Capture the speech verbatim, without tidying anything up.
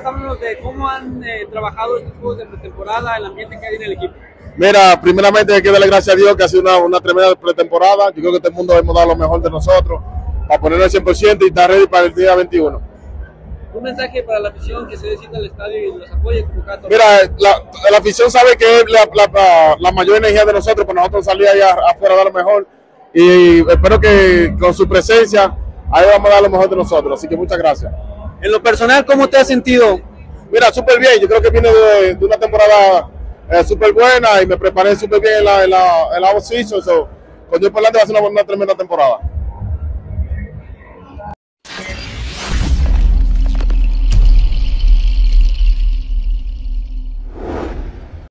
días, háblanos de cómo han eh, trabajado estos juegos de pretemporada, el ambiente que hay en el equipo. Mira, primeramente hay que darle gracias a Dios que ha sido una, una tremenda pretemporada. Yo creo que todo el mundo hemos dado lo mejor de nosotros para ponernos al cien por ciento y estar ready para el día veintiuno. Un mensaje para la afición que se visita al estadio y los apoye como cada Mira, la, la afición sabe que es la, la, la, la mayor energía de nosotros, para nosotros salir allá afuera a dar lo mejor. Y espero que con su presencia ahí vamos a dar lo mejor de nosotros. Así que muchas gracias. En lo personal, ¿cómo te has sentido? Mira, súper bien. Yo creo que viene de, de una temporada eh, súper buena y me preparé súper bien en la, en la, en la off-season. So, con Dios por delante va a ser una, una tremenda temporada.